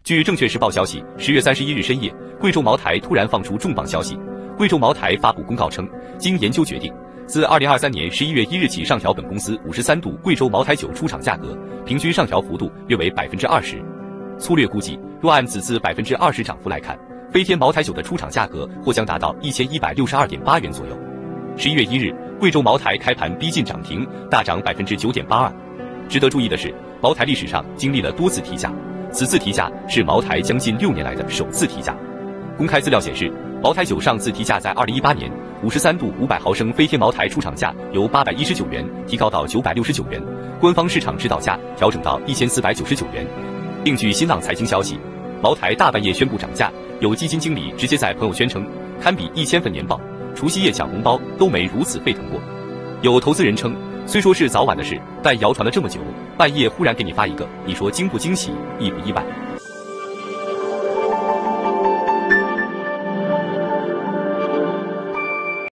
据证券时报消息，10月31日深夜，贵州茅台突然放出重磅消息。贵州茅台发布公告称，经研究决定，自2023年11月1日起上调本公司53度贵州茅台酒出厂价格，平均上调幅度约为20%。粗略估计，若按此次20%涨幅来看，飞天茅台酒的出厂价格或将达到1162.8元左右。11月1日，贵州茅台开盘逼近涨停，大涨9.82%。值得注意的是，茅台历史上经历了多次提价，此次提价是茅台将近6年来的首次提价。公开资料显示，茅台酒上次提价在2018年，53度500毫升飞天茅台出厂价由819元提高到969元，官方市场指导价调整到1499元。另据新浪财经消息，茅台大半夜宣布涨价，有基金经理直接在朋友圈称，堪比1000份年报，除夕夜抢红包都没如此沸腾过。有投资人称，虽说是早晚的事，但谣传了这么久，半夜忽然给你发一个，你说惊不惊喜，意不意外？